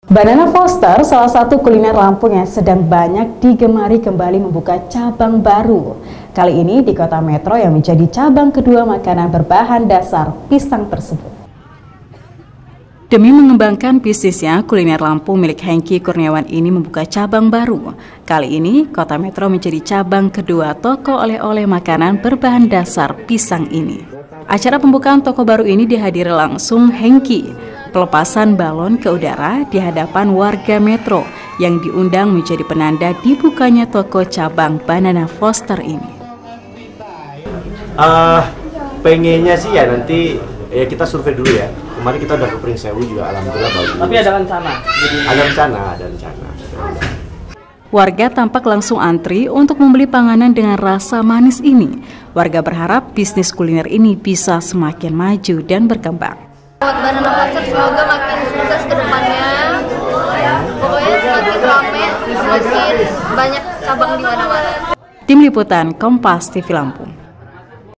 Banana Foster, salah satu kuliner Lampung yang sedang banyak digemari, kembali membuka cabang baru. Kali ini di Kota Metro yang menjadi cabang kedua makanan berbahan dasar pisang tersebut. Demi mengembangkan bisnisnya, kuliner Lampung milik Hengki Kurniawan ini membuka cabang baru. Kali ini, Kota Metro menjadi cabang kedua toko oleh-oleh makanan berbahan dasar pisang ini. Acara pembukaan toko baru ini dihadiri langsung Hengki. Pelepasan balon ke udara di hadapan warga Metro yang diundang menjadi penanda dibukanya toko cabang Banana Foster ini. Pengennya sih ya nanti kita survei dulu ya. Kemarin kita udah ke Pringsewu juga, alhamdulillah bagus. Tapi ada rencana? Ada rencana. Warga tampak langsung antri untuk membeli panganan dengan rasa manis ini. Warga berharap bisnis kuliner ini bisa semakin maju dan berkembang. Buat Banana Foster semoga makin sukses ke depannya. Pokoknya semakin ramai, semakin banyak cabang di mana-mana. Tim Liputan Kompas TV Lampung.